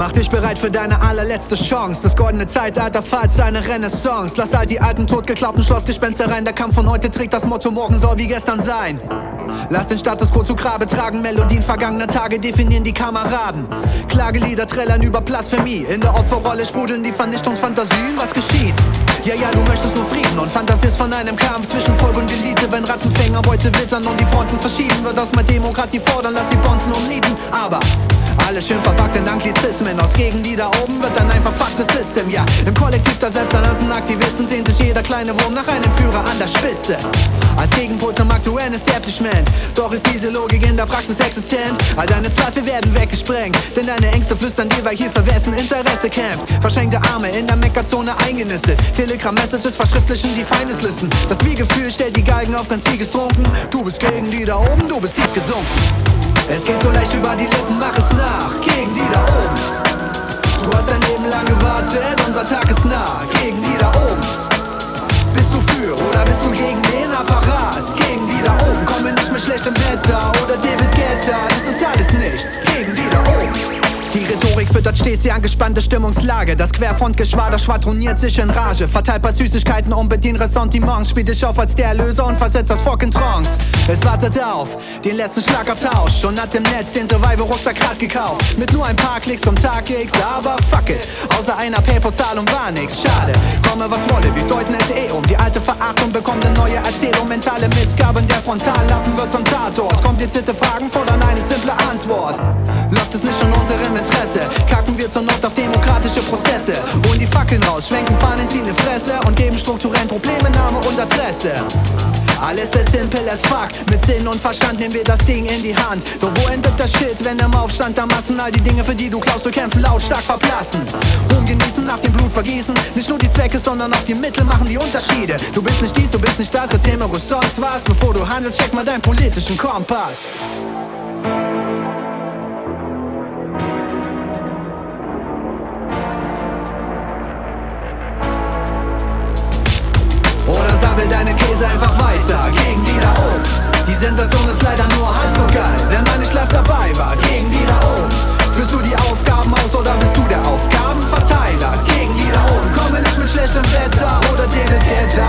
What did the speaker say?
Mach dich bereit für deine allerletzte Chance. Das goldene Zeitalter feiert seine Renaissance. Lass all die alten, totgeglaubten Schlossgespenster rein. Der Kampf von heute trägt das Motto, morgen soll wie gestern sein. Lass den Status quo zu Grabe tragen. Melodien vergangener Tage definieren die Kameraden. Klagelieder trällern über Blasphemie. In der Opferrolle sprudeln die Vernichtungsfantasien. Was geschieht? Ja, du möchtest nur Frieden und fantasierst von einem Kampf zwischen Volk und Elite. Wenn Rattenfänger Beute wittern und die Fronten verschieben, wird aus mehr Demokratie fordern, lass die Bonzen umnieten. Aber alles schön verpackt in Anglizismen. Aus Gegend, die da oben wird dann ein verfucktes System. Ja, im Kollektiv der selbsternannten Aktivisten sehnt sich jeder kleine Wurm nach einem Führer an der Spitze. Als Gegenpol zum aktuellen Establishment. Doch ist diese Logik in der Praxis existent. All deine Zweifel werden weggesprengt, denn deine Ängste flüstern dir, weil hier für wessen Interesse kämpft. Verschenkte Arme in der Meckerzone eingenistet. Telegram-Messages verschriftlichen die Feindeslisten. Das Wie-Gefühl stellt die Galgen auf ganz siegestrunken. Du bist gegen die da oben, du bist tief gesunken. Es geht so leicht über die Lippen, mach es nach. Gegen die da oben. Du hast dein Leben lang gewartet, unser Tag ist nah. Gegen die da oben. Bist du für oder bist du gegen den Apparat? Gegen die da oben. Komme nicht mit schlechtem Wetter oder David Guetta. Das ist alles nichts. Gegen die da oben. Die Rhetorik füttert stets die angespannte Stimmungslage. Das Querfrontgeschwader schwadroniert sich in Rage. Verteilt paar Süßigkeiten und bedient Ressentiments. Spielt dich auf als der Erlöser und versetzt das Volk in Trance. Es wartet auf den letzten Schlagabtausch und hat im Netz den Survival-Rucksack grad gekauft. Mit nur ein paar Klicks vom Tag X, aber fuck it. Außer einer Paypal-Zahlung war nix, schade. Komme was wolle, wir deuten es um. Die alte Verachtung bekommt eine neue Erzählung. Mentale Missgaben, der Frontallappen wird zum Tatort. Komplizierte Fragen fordern eine simple Antwort. Läuft es nicht in unserem Interesse, kacken wir zur Not auf demokratische Prozesse. Holen die Fackeln raus, schwenken Fahnen, ziehen eine Fresse und geben strukturellen Probleme Name und Adresse. Alles ist simpel as fuck, mit Sinn und Verstand nehmen wir das Ding in die Hand. Doch wo endet das Shit, wenn im Aufstand der Massen all die Dinge, für die du klaust, zu kämpfen, lautstark verblassen? Ruhm genießen, nach dem Blut vergießen, nicht nur die Zwecke, sondern auch die Mittel machen die Unterschiede. Du bist nicht dies, du bist nicht das, erzähl mir ruhig sonst was. Bevor du handelst, check mal deinen politischen Kompass. Oder sabbel deinen Käse einfach weiter, gegen die da oben. Die Sensation ist leider nur halb so geil, wenn man nicht live dabei war, gegen die da oben. Führst du die Aufgaben aus oder bist du der Aufgabenverteiler? Gegen die da oben, komme nicht mit schlechtem Wetter oder David Guetta.